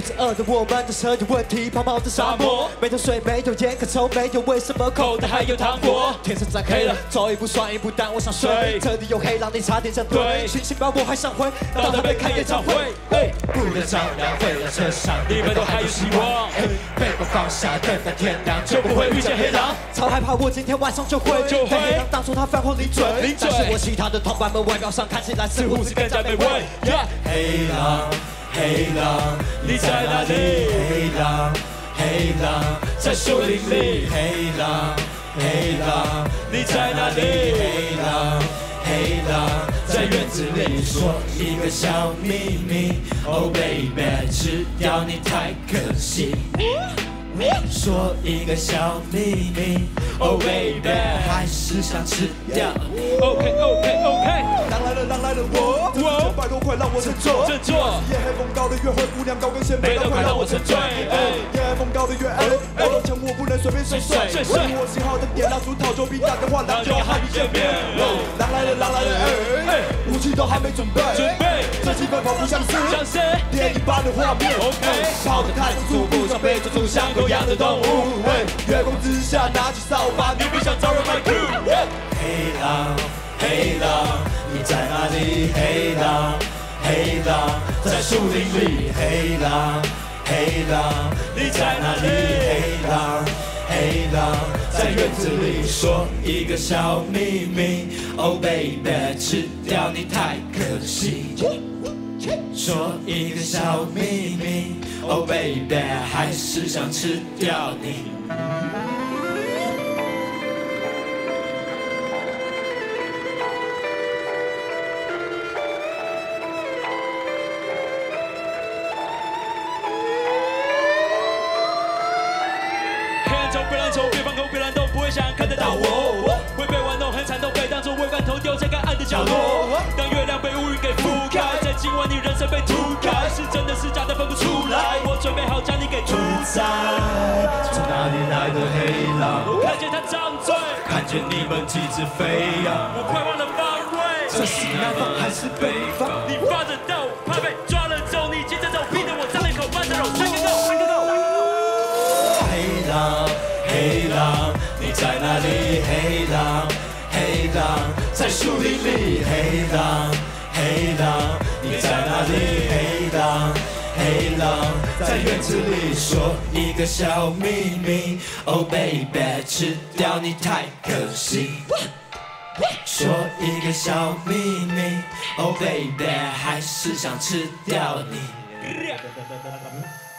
子饿的我们的车有问题，抛锚的沙漠，没有水，没有烟可抽，没有为什么口袋还有糖果？天色再黑了，走一步算一步，但我想睡。这里有黑狼，你差点想对，星星把我还想回，到台北开演唱会。不能张扬，为了这场你们都还有希望。背包放下，等待天亮，就不会遇见黑狼。超害怕我今天晚上就会被黑狼当作他饭后零嘴，但是我其他的同伴们外表上看起来似乎是更加美味。黑狼，黑狼，你在哪里？黑狼，黑狼，在树林里。黑狼，黑狼，你在哪里？黑狼，黑狼，在院子里。说一个小秘密 ，Oh baby， 吃掉你太可惜。说一个小秘密 ，Oh baby， 还是想吃掉你。OK， 狼来了，狼来了，我900多块让我振作，振作。夜黑风高的约会，姑娘高跟鞋背到快让我沉醉。夜黑风高的约会，那种枪我不能随便睡。我喜好的点蜡烛，讨酒比打电话，狼就要和你见面。狼来了，狼来了，武器都还没准备，这气氛仿佛像是电影般的画面。跑得太速，不想被追逐像狗样的动物。月光之下，拿起扫把，你不想招惹 my crew。黑狼，黑狼，你在哪里？黑狼，黑狼，在树林里。黑狼，黑狼，你在哪里？黑狼，黑狼，在院子里。说一个小秘密 ，Oh baby， 吃掉你太可惜。说一个小秘密 ，Oh baby， 还是想吃掉你。黑暗中别乱走，别放空，别乱动，不会想看得到我。会被玩弄，很惨痛，被当作未罐头丢在该暗的角落。当月亮被乌云给覆盖，在今晚你人生被涂改，是真的是假的分不出来。我准备好将你给屠宰。从哪里来的黑狼？我看见他张嘴，看见你们几只飞扬。我快忘了方位，这是南方还是北方？你发着抖，怕被抓了走，你急着走，逼得我张了口慢着肉，三个够。黑狼，黑狼，你在哪里？黑狼，黑狼，在树林里。黑狼，黑狼，你在哪里？黑狼，黑狼，在院子里。说一个小秘密 ，Oh baby， 吃掉你太可惜。说一个小秘密 ，Oh baby， 还是想吃掉你。